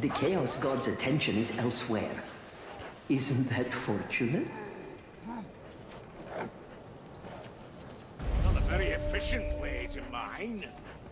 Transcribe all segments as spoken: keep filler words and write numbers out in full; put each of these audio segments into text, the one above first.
The Chaos God's attention is elsewhere. Isn't that fortunate? Not a very efficient way to mine.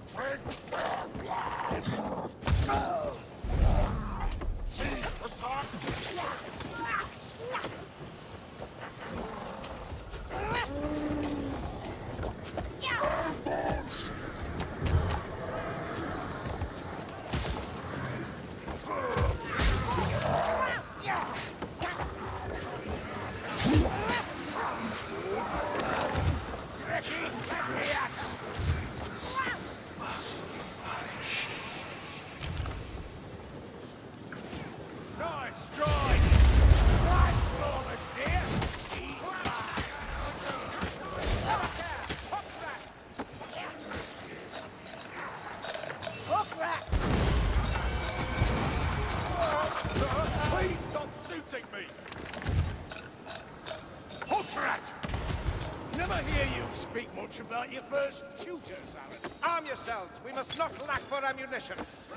About your first tutors, Alan. Arm yourselves. We must not lack for ammunition.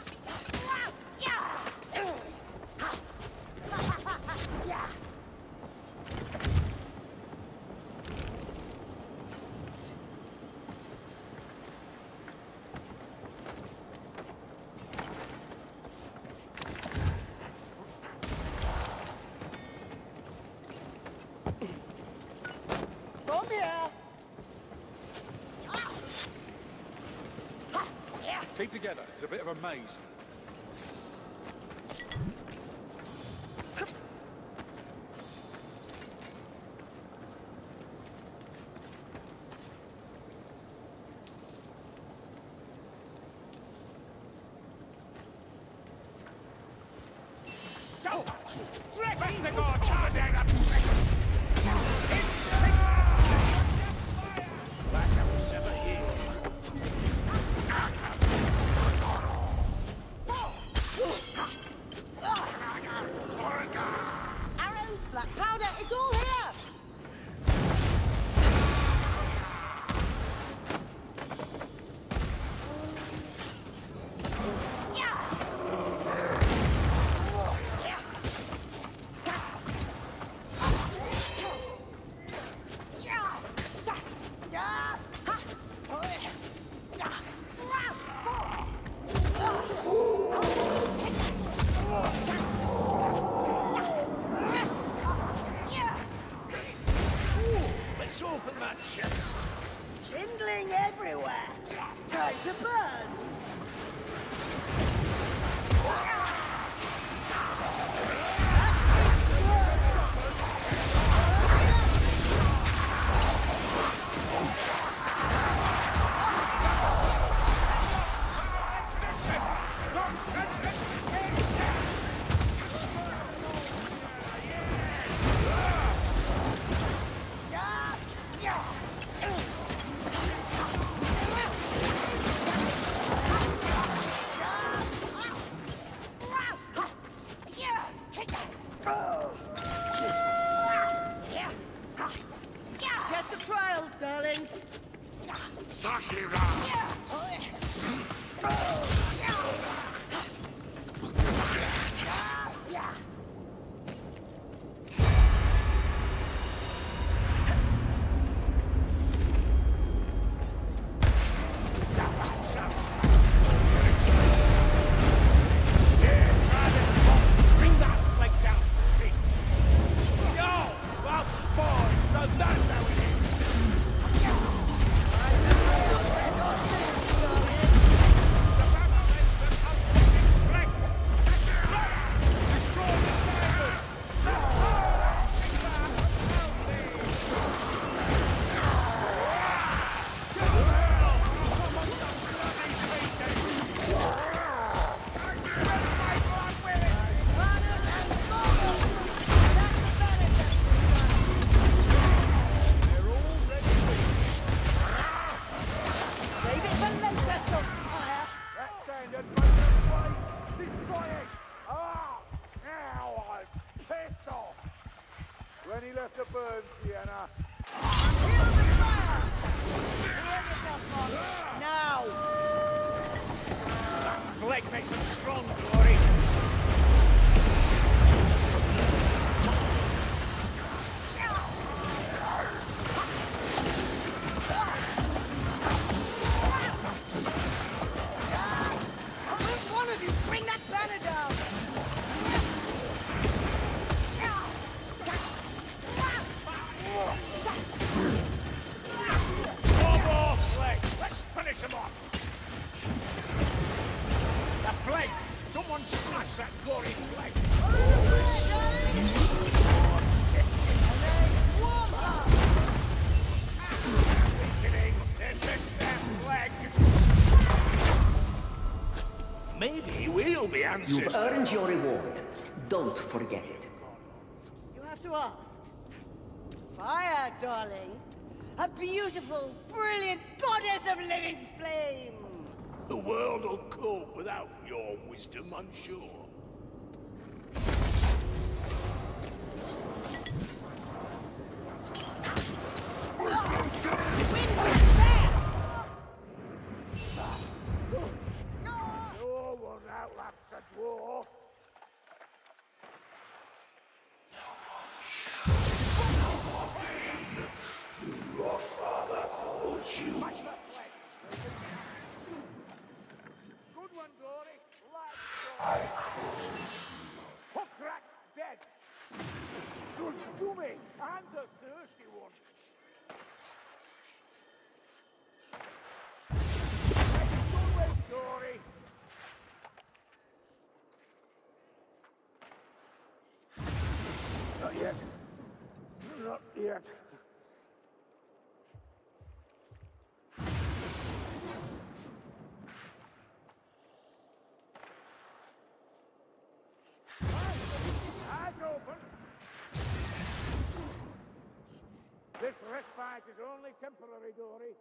Come here. Keep together. It's a bit of a maze. So, Dragon the God, charge down. Black was never here. Arrows, black powder, it's all here! Open that chest. Kindling everywhere. Time to burn. Test the trials, darlings. When he left the burn, Sienna. Feel the fire! Behave yourself, Mon. Now! That fleck makes them strong, Glory. You've earned your reward. Don't forget it. You have to ask. Fire, darling. A beautiful, brilliant goddess of living flame. The world will cope without your wisdom, I'm sure. No one outlasts a dwarf. Your father calls you. Good one, Dory. Lad, Hookrat dead. Good dummy and a thirsty one. Good way, Dory. Not yet. Not yet. Eyes open. This respite is only temporary, Dory.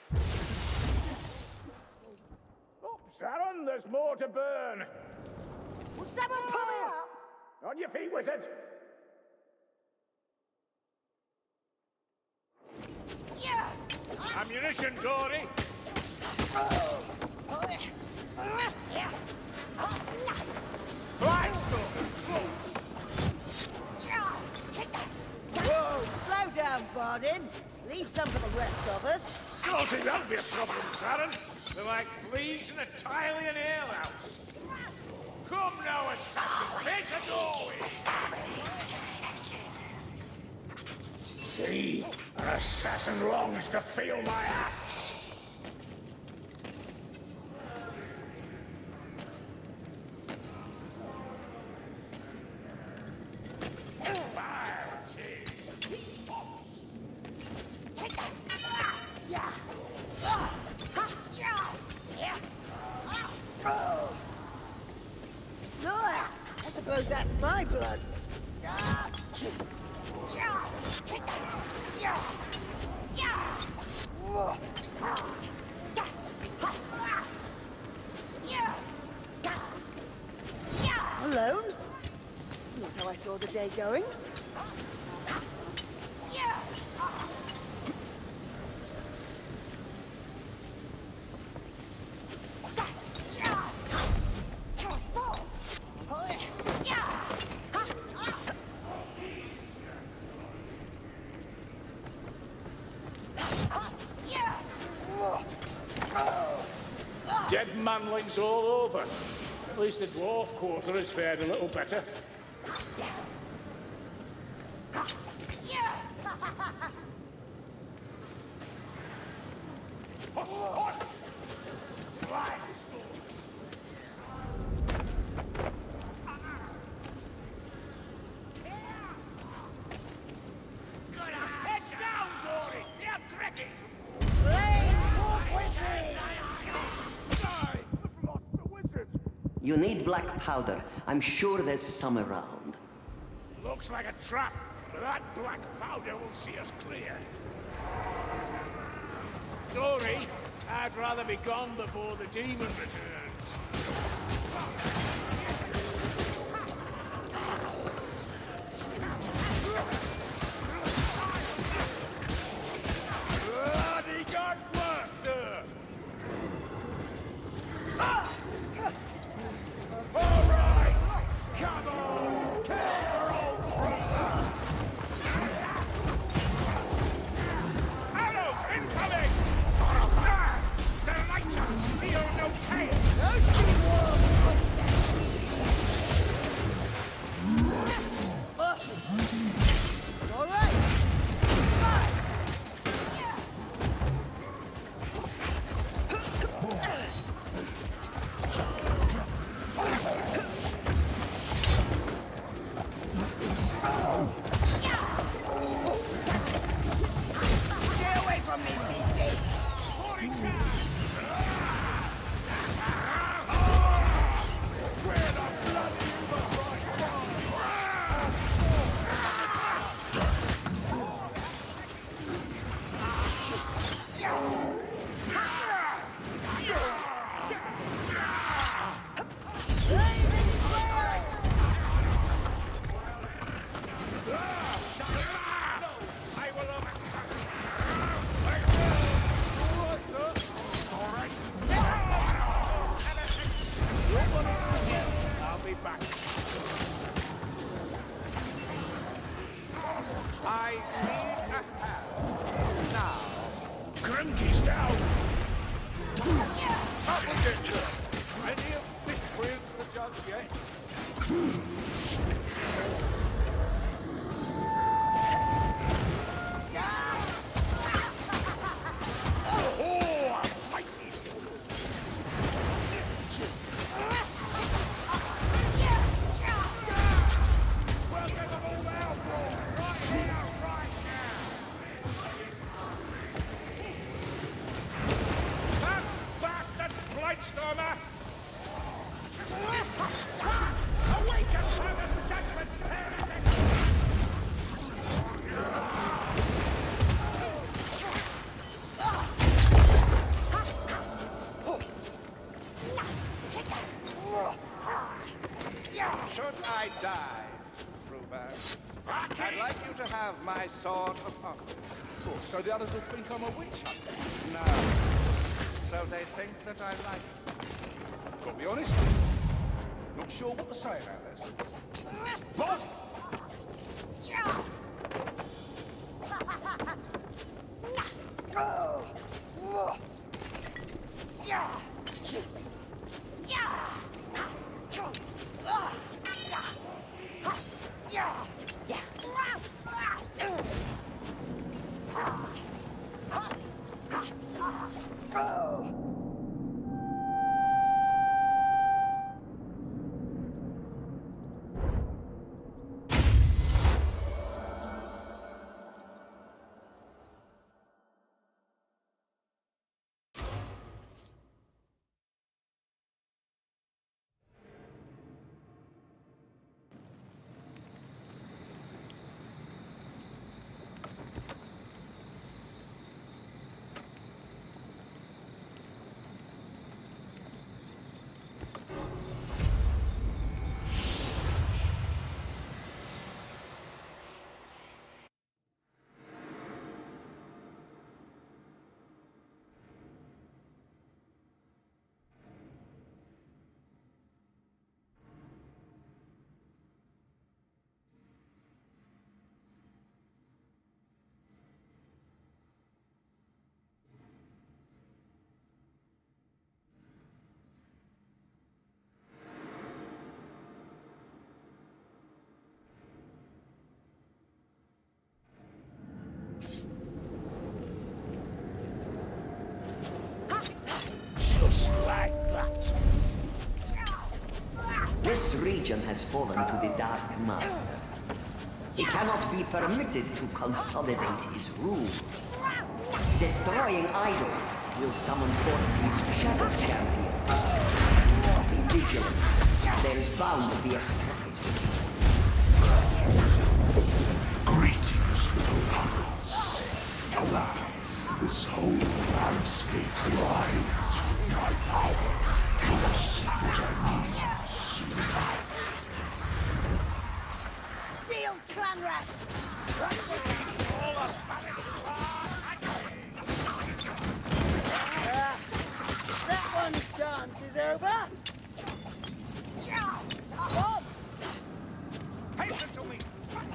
Oh, Sharon, there's more to burn. Will someone pull me up? On your feet, wizard. Yeah. Ammunition, Dory. Whoa, slow down, Bardin. Leave some for the rest of us. Salty, that'll be a problem, Sharon. They're like fleas in a Tylian alehouse. Come now, assassin, make a noise! See, an assassin longs to feel my axe. I suppose that's my blood. Alone? Not how I saw the day going. Dead manlings all over. At least the dwarf quarter has fared a little better. Heads down, Dory! You're tricky! You need black powder. I'm sure there's some around. Looks like a trap, but that black powder will see us clear. Dory, I'd rather be gone before the demon returns. Bloody God work, sir! All right! Come on! Kill your old brother! Arrows incoming! Ah, the lights feel no pain! I need a hand. Now. Grunky's down! Opposition! Any of this wins the judge yet? Oh, I like it! We'll get them all out, boy! Right here, right now! That bastard Blightstormer! Awaken, Father's judgment! Should I die, Ruber, I'd like you to have my sword of honor. Oh, so the others will think I'm a witch hunter. No. So they think that I like it. Gotta be honest. Not sure what to say about this. What? Just like that. This region has fallen to the Dark Master. He cannot be permitted to consolidate his rule. Destroying idols will summon forth his shadow champions. Be vigilant. There is bound to be a surprise with you. Greetings, little puppets. Alas, this whole landscape writhes with my power. You will see what I mean soon enough. Shield clan rats! Uh, that one's dance is over. Bob! Hasten to me!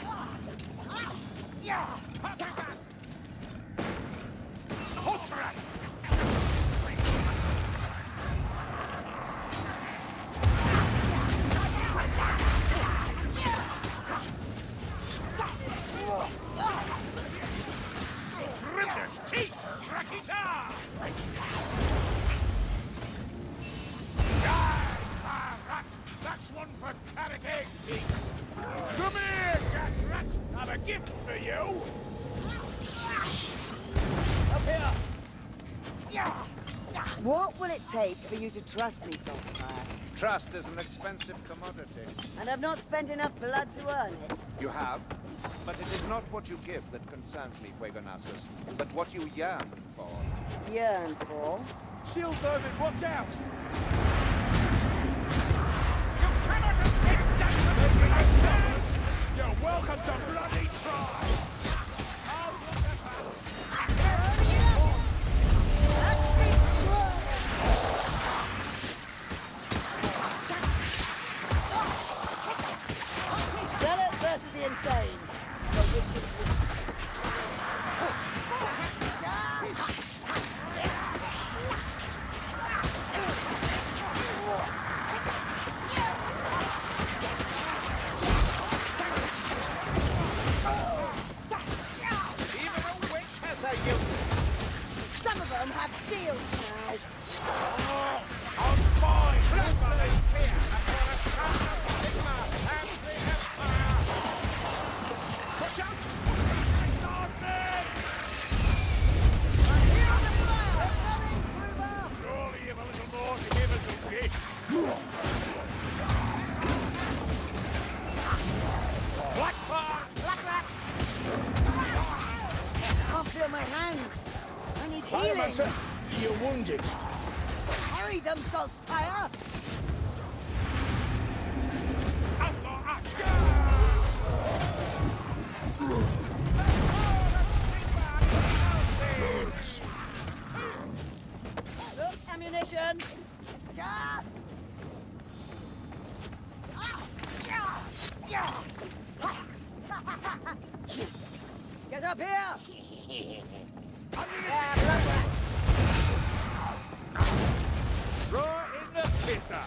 That's one for Carrick. Come here, gas rat! I've a gift for you! Up here! What will it take for you to trust me, Saltfire? Trust is an expensive commodity. And I've not spent enough blood to earn it. You have, but it is not what you give that concerns me, Fuegonassus, but what you yearn for. Yearn for? Shield service, watch out! You cannot escape death! You're welcome to bloody try! Zealot versus the insane. For which it would shield now. Oh, I'm fine! Somebody here! I'm gonna stand up Sigma and the Empire! Watch out! It's on me! Here on the fire! Coming, Kruber! Surely you've a little more to give us, Uki. Blackfire! Black rat! I can't feel my hands. I need healing. You're wounded. Hurry them, Saltfire! Look, ammunition! Yeah. Get up here! Yeah, blood rat! Right in the pisser.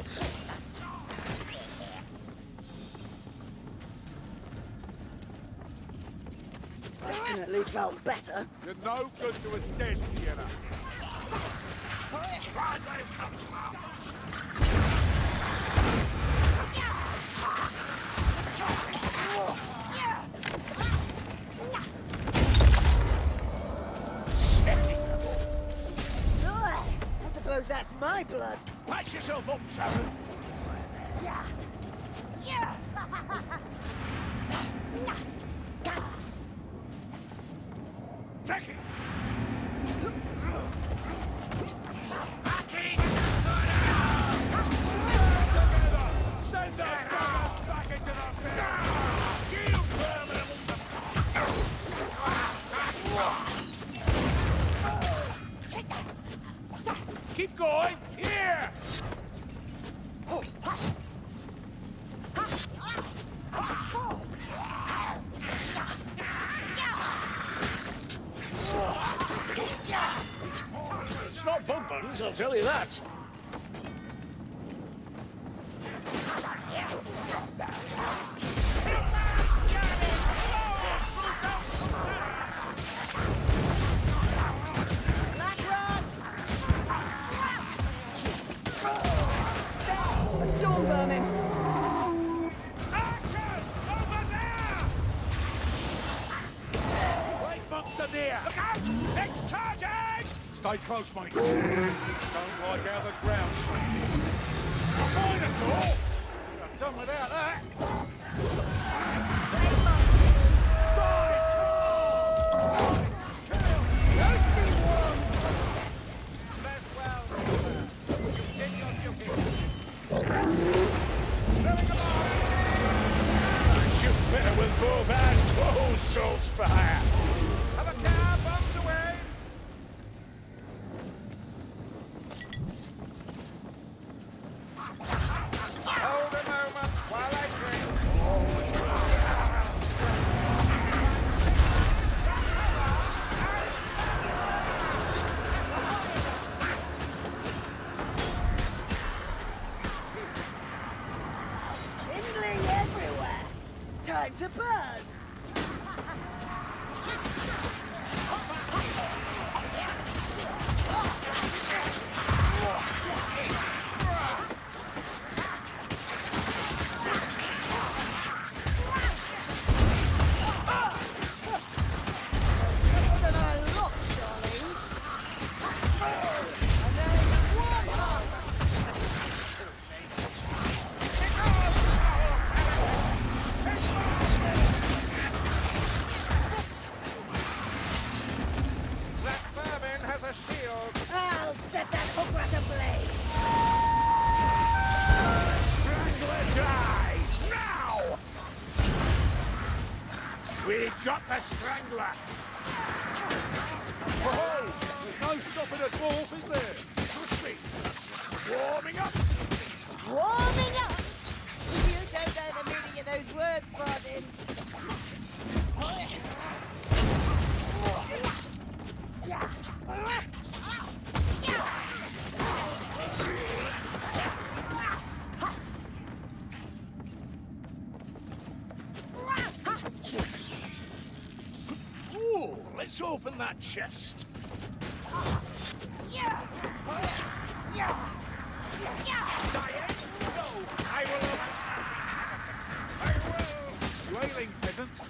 Definitely felt better. You're no good to us dead, Sienna. Ugh, I suppose that's my blood. Patch yourself up, Sharon. Yeah. Yeah. Jackie! Send those guys back into the field! You permanent! Keep going! Here! It's not bug buttons, I'll tell you that. Black rat! A storm vermin! Action! Over there! Great monster near! Look out! It's charging! Stay close, mate. Don't like how the ground's shaking. Fine at all! I'm done without that. Play monster! Right! Roasting one! Left well. Get your duty. Filling them on! Shoot better with both hands closed, Saltspire. Have a car, bombs away! Hold a moment while I drink. Kindling everywhere! Time to burn! More than I look, darling! And there's one more! That vermin has a shield. I'll set that hook rat ablaze! Strangler dies now! We got the Strangler! Oh, there's no stopping a dwarf, is there? Trust me. Warming up! Warming up! You don't know the meaning of those words, Martin. Ooh, let's open that chest. Dying? No, I will. I will. You ailing, peasant?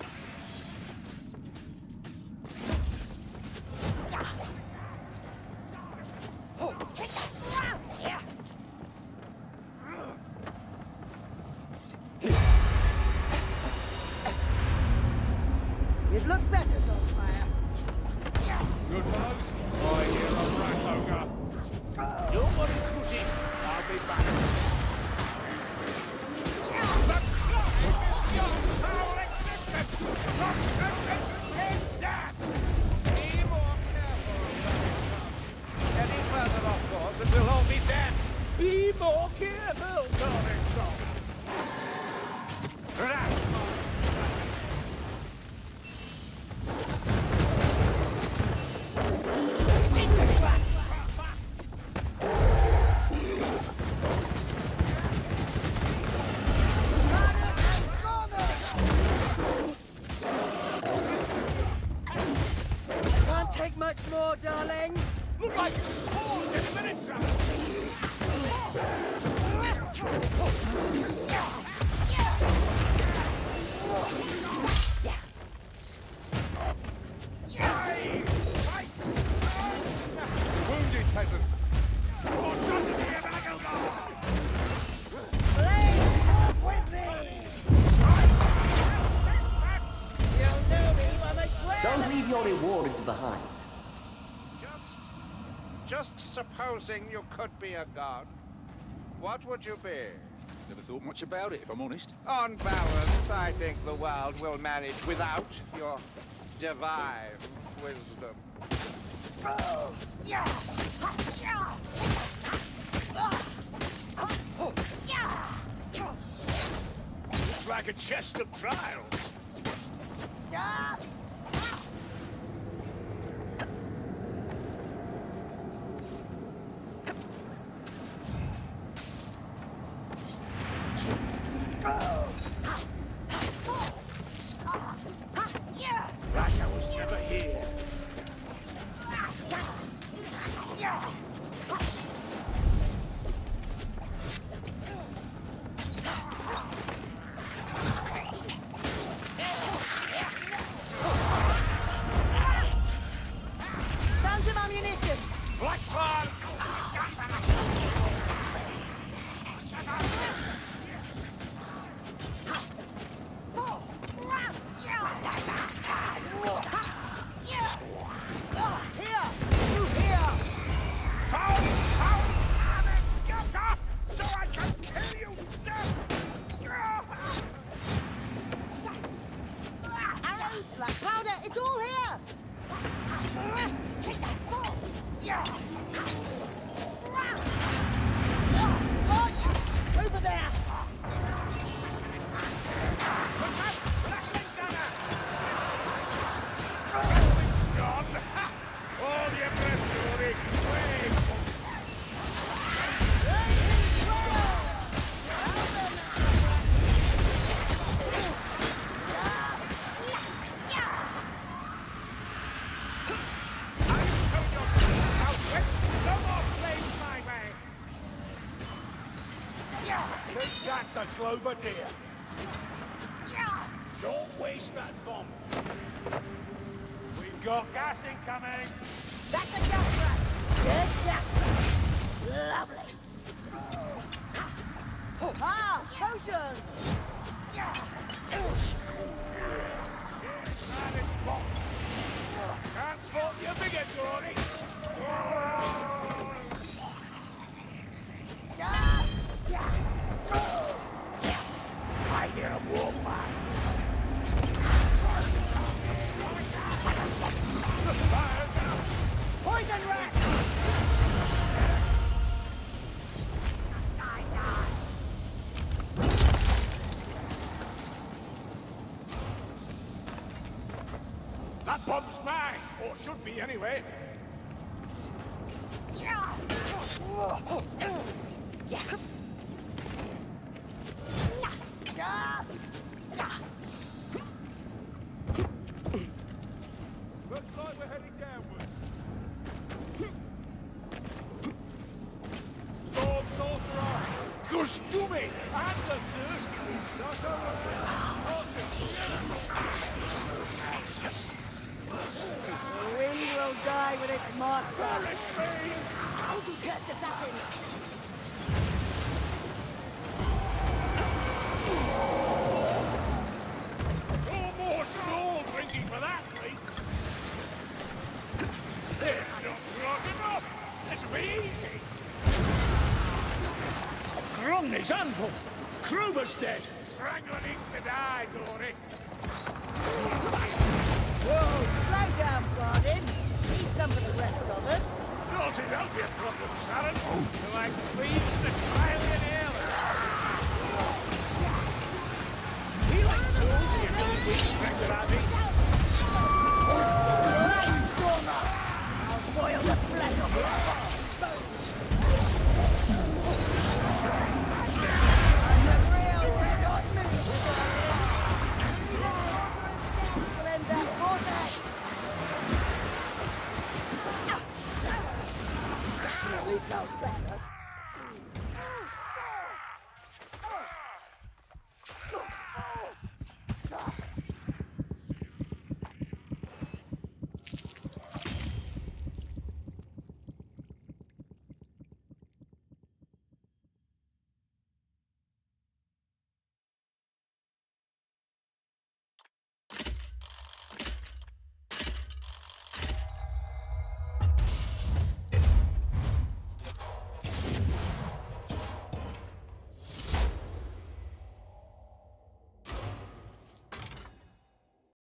It looks better, Saltfire. Good fellows. I hear a rat ogre. Nobody cruising. I'll be back. The clock is young foul existence. Not sentence is death. Be more careful. Any further, of course, and we'll all be dead. Be more careful, darling son. Rat. Can't take much more, darling. Look like it's paused in a minute, sir. Wounded peasant. What does it here, Bagilgar? Blade, walk with me. You'll know me when I swear. Don't leave your reward behind. Just, just supposing you could be a god, what would you be? Never thought much about it, if I'm honest. On balance, I think the world will manage without your divine wisdom. It's like a chest of trials. Like I was never here. Found some ammunition. Black Swan! Here, you here. Foul! Foul! Get off so I can kill you! Arrows, black powder, it's all here. Scorch! Over there. All the aggressione! Quick! No more flames my way! That's a Clover deer! Don't waste that bomb! We've got gas incoming! That's a gas rat. Good gas rat. Lovely. Ah, potion. That is bomb! Can't fault your bigotry! I hear a war fire! Poison rat. That bomb's mine! Or should be, anyway. Looks like we're heading downwards. Just do me! And the thirsty The wind will die with its master. Oh, you cursed assassin! No more soul drinking for that, mate! They're not drunk enough! This will be easy! Grung is anvil! Kruber's dead! Strangler needs to die, Dory! Whoa, slow down, Guardian. Leave some for the rest of us. Not it help your problem, Sharon! So I please the Kylian airline! He like tools in your million weak strength, has he? I'll boil the flesh off your bones. I'm the real Red Hot Move, Guardian. Even the order of death will end that vortex. Definitely felt better.